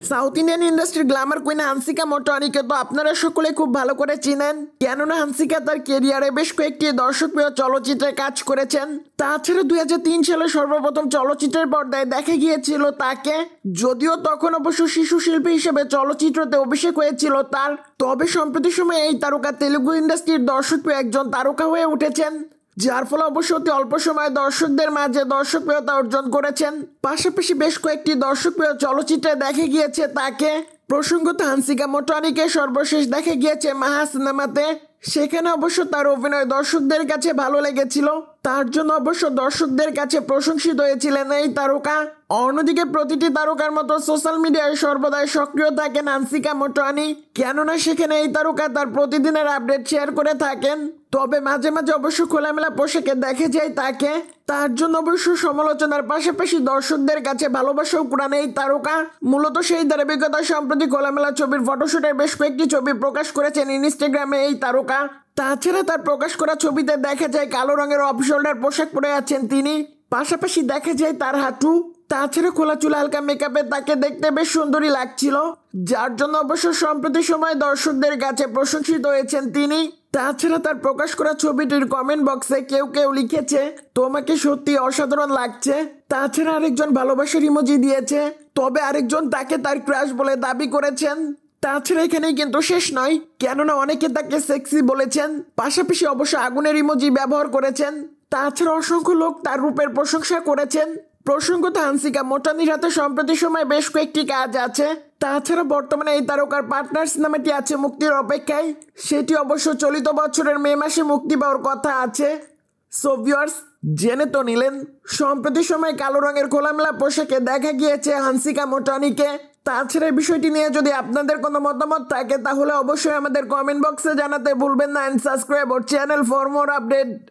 South Indian ইন্ডাস্ট্রির glamour queen Hansika মোটওয়ানিকে তো আপনারা সকলে খুব ভালো করে চিনেন, কেননা হানসিকা তার কেরিয়ারে বেশ কয়েকটি দর্শকপ্রিয় চলচ্চিত্রে কাজ করেছেন। তাছাড়া 2003 সালে সর্বপ্রথম চলচ্চিত্রের পর্দায় দেখা গিয়েছিল তাকে, যদিও তখন অবশ্য শিশু শিল্পী হিসেবে চলচ্চিত্রতে অভিষেক হয়েছিল তার। তবে সম্প্রতি সময়ে এই তারকা তেলুগু ইন্ডাস্ট্রির দর্শকপ্রিয় একজন তারকা হয়ে উঠেছেন, যার ফলে অবশ্য অতি অল্প সময়ে দর্শকদের মাঝে দর্শকপ্রিয়তা অর্জন করেছেন। পাশাপাশি বেশ কয়েকটি দর্শকপ্রিয় চলচ্চিত্রে দেখা গিয়েছে তাকে। প্রসঙ্গত হানসিকা মোটওয়ানিকে সর্বশেষ দেখা গিয়েছে মাহা সিনেমাতে, সেখানে অবশ্য তার অভিনয় দর্শকদের কাছে ভালো লেগেছিল, তার জন্য অবশ্য দর্শকদের কাছে প্রশংসিত হয়েছিলেন এই তারকা। অন্যদিকে প্রতিটি তারকার মতো সোশ্যাল মিডিয়ায় সর্বদাই সক্রিয় থাকেন হানসিকা মোটওয়ানি, কেননা সেখানে এই তারকা তার প্রতিদিনের আপডেট শেয়ার করে থাকেন। তবে মাঝে মাঝে অবশ্য খোলামেলা পোশাকে দেখে যায় তাকে, তার জন্য অবশ্য সমালোচনার পাশাপাশি দর্শকদের কাছে ভালোবাসাও কুড়ান এই তারকা। মূলত সেই ধারাবাহিকতা সম্প্রতি খোলামেলা ছবির ফটোশুটের বেশ কয়েকটি ছবি প্রকাশ করেছেন ইনস্টাগ্রামে এই তারকা। তাছাড়া তার প্রকাশ করা ছবিতে দেখা যায় কালো রঙের অফ শোল্ডার পোশাক পরে আছেন তিনি, পাশাপাশি দেখা যায় তার হাঁটু। তাছাড়া খোলা চুল হালকা মেকআপে তাকে দেখতে বেশ সুন্দরী লাগছিল, যার জন্য অবশ্য সম্প্রতি সময় দর্শকদের কাছে প্রশংসিত হয়েছেন তিনি। তাছাড়া তার প্রকাশ করা ছবিটির কমেন্ট বক্সে কেউ কেউ লিখেছে, তোমাকে সত্যি অসাধারণ লাগছে। তাছাড়া আরেকজন ভালোবাসার ইমোজি দিয়েছে, তবে আরেকজন তাকে তার ক্রাশ বলে দাবি করেছেন। তাছাড়া এখানেই কিন্তু শেষ নয়, কেননা অনেকে তাকে সেক্সি বলেছেন, পাশাপাশি অবশ্য আগুনের ইমোজি ব্যবহার করেছেন। তাছাড়া অসংখ্য লোক তার রূপের প্রশংসা করেছেন। প্রসঙ্গত হানসিকা মোটওয়ানির হাতে সম্প্রতি সময় বেশ কয়েকটি কাজ আছে। তাছাড়া বর্তমানে এই তারকার পার্টনার সিনেমাটি আছে মুক্তির অপেক্ষায়, সেটি অবশ্য চলিত বছরের মে মাসে মুক্তি পাওয়ার কথা আছে। সো ভিউয়ার্স, জেনে তো নিলেন, সম্প্রতি সময় কালো রঙের খোলামেলা পোশাকে দেখা গিয়েছে হানসিকা মোটওয়ানিকে। তাছাড়া এই বিষয়টি নিয়ে যদি আপনাদের কোনো মতামত থাকে তাহলে অবশ্যই আমাদের কমেন্ট বক্সে জানাতে ভুলবেন না। And subscribe our channel for more update.